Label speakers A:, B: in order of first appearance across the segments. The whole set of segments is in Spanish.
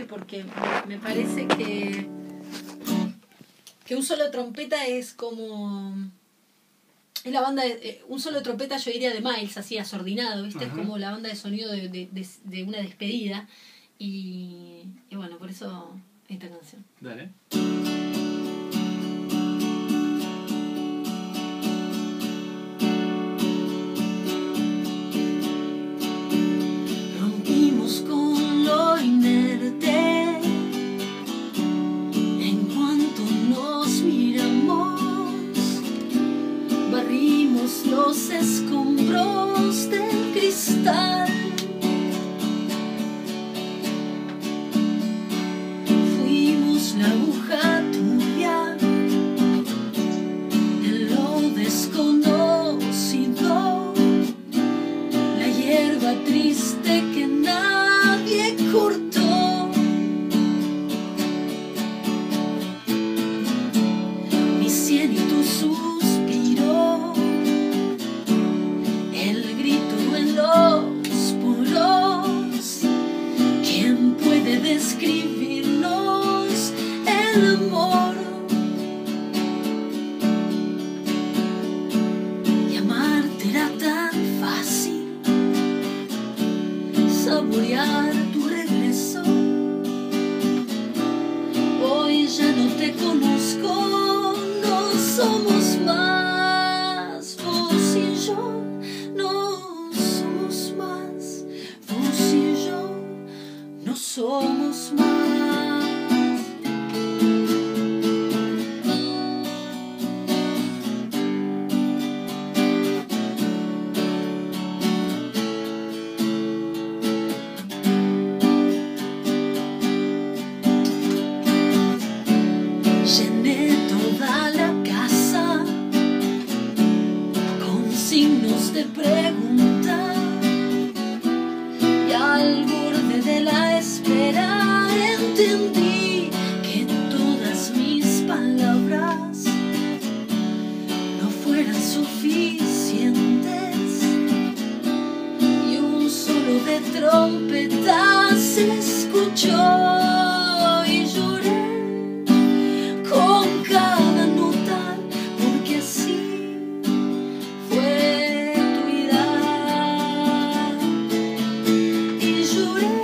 A: porque me parece que un solo de trompeta es como... Es la banda de... un solo de trompeta yo diría de Miles, así asordinado, ¿viste? Es como la banda de sonido de una despedida. Y bueno, por eso esta canción.
B: Dale.
A: Rompimos con lo inerte en cuanto nos miramos, barrimos los escombros del cristal, fuimos la aguja turbia en lo desconocido, la hierba triste que nadie cortó. Mi sien y tu suspiro, el grito en los poros. ¿Quién puede describirnos el amor? Y amarte era tan fácil, saborear tu regreso. Hoy ya no te conozco, no somos más. Vos y yo no somos más. Vos y yo no somos más. Llené toda la casa con signos de pregunta y al borde de la espera entendí que todas mis palabras no fueran suficientes y un solo de trompeta se escuchó. Y lloré con cada nota, porque así fue tu vida. Y lloré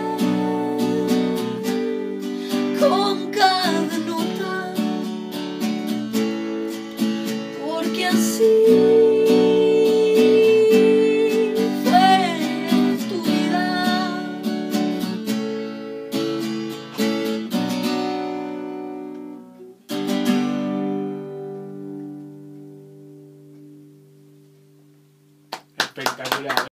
A: con cada nota, porque así
B: espectacular.